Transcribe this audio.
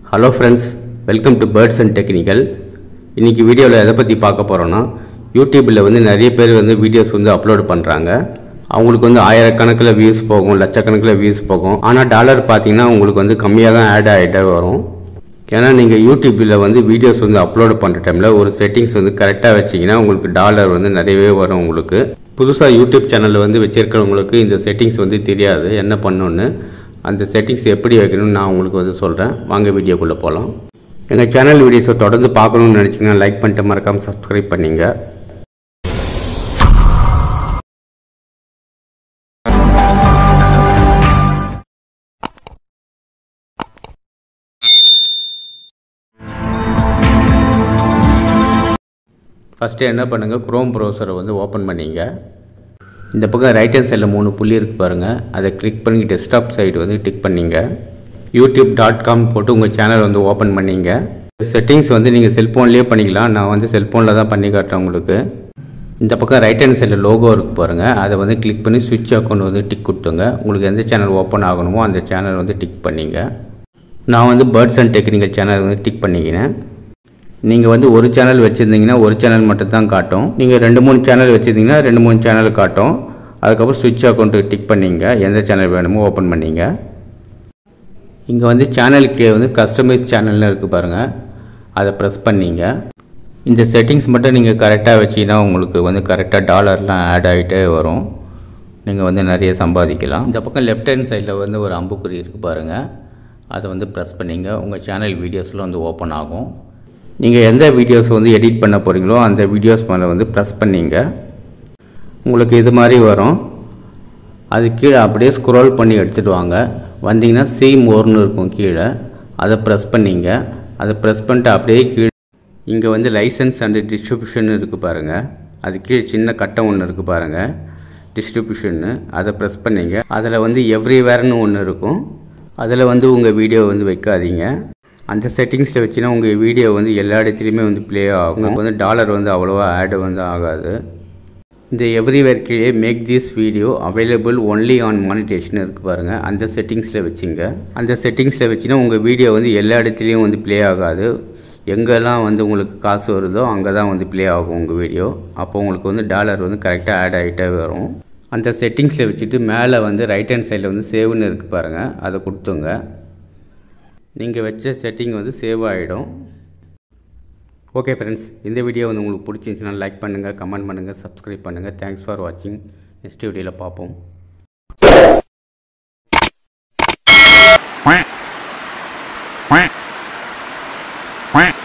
Hello friends, welcome to Birds and Technical. இன்னைக்கு வீடியோல எதை பத்தி பார்க்க போறோம்னா YouTubeல வந்து நிறைய பேர் வந்து வீடியோஸ் வந்து அப்லோட் பண்றாங்க. அவங்களுக்கு வந்து ஆயிரக்கணக்கில் வியூஸ் போகும், லட்சக்கணக்கில் வியூஸ் போகும். ஆனா டாலர் பாத்தீங்கன்னா உங்களுக்கு வந்து கம்மியா தான் ஆட் ஆயிட்டே வரும். ஏன்னா நீங்க YouTubeல வந்து வீடியோஸ் வந்து அப்லோட் பண்ற டைம்ல ஒரு செட்டிங்ஸ் வந்து கரெக்ட்டா வெச்சீங்கன்னா உங்களுக்கு டாலர் வந்து நிறையவே வரும் உங்களுக்கு. புதுசா YouTube சேனல்ல வந்து வெச்சிருக்கிறவங்களுக்கு இந்த செட்டிங்ஸ் வந்து தெரியாது என்ன பண்ணனும்னு. அந்த செட்டிங்ஸ் எப்படி வைக்கணும்னு நான் உங்களுக்கு வந்து சொல்றேன். வாங்க வீடியோக்குள்ள போலாம். எங்க சேனல் வீடியோஸை தொடர்ந்து பார்க்கணும்னு நினைச்சீங்கன்னா லைக் பண்ணிட்டு மறக்காம சப்ஸ்கிரைப் பண்ணுங்க. ஃபர்ஸ்ட் என்ன பண்ணுங்க, Chrome browser வந்து ஓபன் பண்ணீங்க. இந்த பக்கம் ரைட் ஹேண்ட் சைடுல 3 புள்ளி இருக்கு பாருங்க. அதை கிளிக் பண்ணி டெஸ்க்டாப் சைடு வந்து டிக் பண்ணீங்க. youtube.com போட்டு உங்க சேனல் வந்து ஓபன் பண்ணீங்க. செட்டிங்ஸ் வந்து நீங்க செல்போன்லயே பண்ணிக்கலாம். நான் வந்து செல்போன்ல தான் பண்ணி காட்டுறேன் உங்களுக்கு. இந்த பக்கம் ரைட் ஹேண்ட் சைடுல லோகோ இருக்கு பாருங்க. அதை வந்து கிளிக் பண்ணி ஸ்விட்ச் அக்கவுண்ட் வந்து டிக் கொடுத்துங்க. உங்களுக்கு எந்த சேனல் ஓபன் ஆகணுமோ அந்த சேனல் வந்து டிக் பண்ணீங்க. நான் வந்து Birds and Technical சேனல் வந்து டிக் பண்ணிக்கினேன். நீங்க வந்து ஒரு சேனல் வச்சிருந்தீங்கன்னா ஒரு சேனல் மட்டும் தான் காட்டும். நீங்க 2-3 சேனல் வச்சிருந்தீங்கன்னா 2-3 சேனல் காட்டும். அதுக்கு அப்புறம் ஸ்விட்ச் அக்கவுண்ட் டிக் பண்ணீங்க. எந்த சேனல் வேணுமோ ஓபன் பண்ணீங்க. இங்க வந்து சேனலுக்கு வந்து கஸ்டமைஸ் சேனல்னு இருக்கு பாருங்க. அதை பிரஸ் பண்ணீங்க. இந்த செட்டிங்ஸ் மட்டும் நீங்க கரெக்ட்டா வெச்சீனா உங்களுக்கு வந்து கரெக்ட்டா டாலர்லாம் ஆட் ஆயிட்டே வரும். நீங்க வந்து நிறைய சம்பாதிக்கலாம். இந்த பக்கம் லெஃப்ட் ஹேண்ட் சைடுல வந்து ஒரு அம்புக்குறி இருக்கு பாருங்க. அதை வந்து பிரஸ் பண்ணீங்க. உங்க சேனல் வீடியோஸ்ல வந்து ஓபன் ஆகும். நீங்க எந்த வீடியோஸ் வந்து எடிட் பண்ண போறீங்களோ அந்த வீடியோஸ் மேல வந்து பிரஸ் பண்ணீங்க. உங்களுக்கு இது மாதிரி வரும். அது கீழே அப்படியே ஸ்க்ரோல் பண்ணி எடுத்துட்டு வாங்க. வந்தீங்கன்னா see moreன்னு இருக்கும் கீழே. அதை பிரஸ் பண்ணீங்க. அதை பிரஸ் பண்ணிட்டு அப்படியே கீழே இங்க வந்து லைசன்ஸ் அண்ட் டிஸ்ட்ரிபியூஷன் இருக்கு பாருங்க. அது கீழே சின்ன கட்டம் ஒன்று இருக்கு பாருங்க, டிஸ்ட்ரிபியூஷன். அதை பிரஸ் பண்ணீங்க. அதில் வந்து எவ்ரிவேர்னு ஒன்று இருக்கும். அதில் வந்து உங்கள் வீடியோ வந்து வைக்காதீங்க. அந்த செட்டிங்ஸில் வச்சுன்னா உங்கள் வீடியோ வந்து எல்லா இடத்துலையுமே வந்து ப்ளே ஆகும். உங்களுக்கு வந்து டாலர் வந்து அவ்வளோவா ஆட் வந்து ஆகாது. இந்த எவ்ரிவேர் கீழே make this video available only on monetization இருக்குது பாருங்கள். அந்த செட்டிங்ஸில் வச்சுங்க. அந்த செட்டிங்ஸில் வச்சுன்னா உங்கள் வீடியோ வந்து எல்லா இடத்துலையும் வந்து ப்ளே ஆகாது. எங்கெல்லாம் வந்து உங்களுக்கு காசு வருதோ அங்கே தான் வந்து ப்ளே ஆகும் உங்கள் வீடியோ. அப்போ உங்களுக்கு வந்து டாலர் வந்து கரெக்டாக ஆட் ஆகிட்டே வரும். அந்த செட்டிங்ஸில் வச்சுட்டு மேலே வந்து ரைட் ஹேண்ட் சைடில் வந்து சேவ்னு இருக்குது பாருங்கள். அதை கொடுத்துங்க. நீங்கள் வச்ச செட்டிங் வந்து சேவ் ஆகிடும். ஓகே ஃப்ரெண்ட்ஸ், இந்த வீடியோ வந்து உங்களுக்கு பிடிச்சிருந்துச்சுன்னா லைக் பண்ணுங்கள், கமெண்ட் பண்ணுங்கள், சப்ஸ்கிரைப் பண்ணுங்கள். தேங்க்ஸ் ஃபார் வாட்சிங். நெக்ஸ்ட் வீடியோவில் பார்ப்போம்.